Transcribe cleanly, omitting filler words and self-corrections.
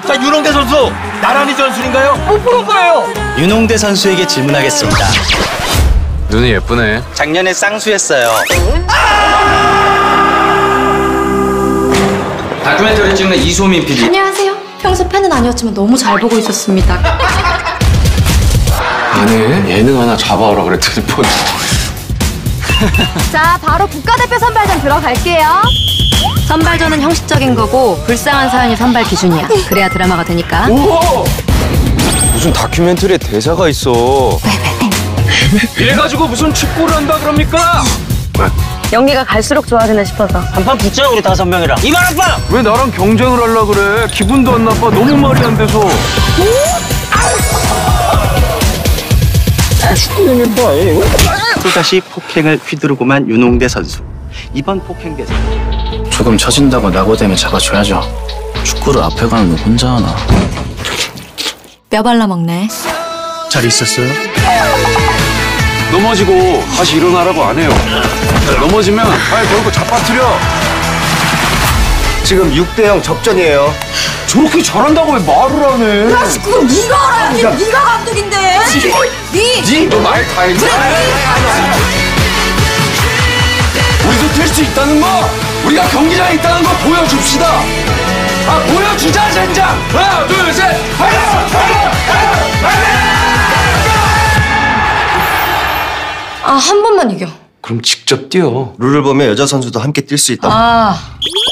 자, 윤홍대 선수 나란히 전술인가요? 못 보는 거예요. 윤홍대 선수에게 질문하겠습니다. 눈이 예쁘네. 작년에 쌍수했어요. 다큐멘터리 찍는 이소민 PD. 안녕하세요. 평소 팬은 아니었지만 너무 잘 보고 있었습니다. 아니, 예능 하나 잡아오라 그랬더니 뭐. 자, 바로 국가대표 선발전 들어갈게요. 선발전은 형식적인 거고 불쌍한 사연이 선발 기준이야. 그래야 드라마가 되니까. 오! 무슨 다큐멘터리에 대사가 있어. 이래가지고 무슨 축구를 한다 그럽니까? 연기가 갈수록 좋아지나 싶어서. 한판 붙자 우리 5명이랑. 이만 아빠! 왜 나랑 경쟁을 하려 그래? 기분도 안 나빠. 너무 말이 안 돼서. 또다시 폭행을 휘두르고만 윤홍대 선수. 이번 폭행 대상. 조금 처진다고 낙오되면 잡아줘야죠. 축구를 앞에 가는 건 혼자 하나. 뼈 발라 먹네. 잘 있었어요? 넘어지고 다시 일어나라고 안 해요. 넘어지면 발 걸고 잡아뜨려. 지금 6대0 접전이에요. 저렇게 잘한다고 왜 말을 안 해? 그렇지, 그건 네가 알아야지. 네가 감독인데. 너 말 다 했지? 우리도 될 수 있다는 거! 우리가 경기장에 있다는 거 보여줍시다! 아, 보여주자, 젠장! 하나, 둘, 셋! 아, 한 번만 이겨. 그럼 직접 뛰어. 룰을 보면 여자 선수도 함께 뛸 수 있다. 아.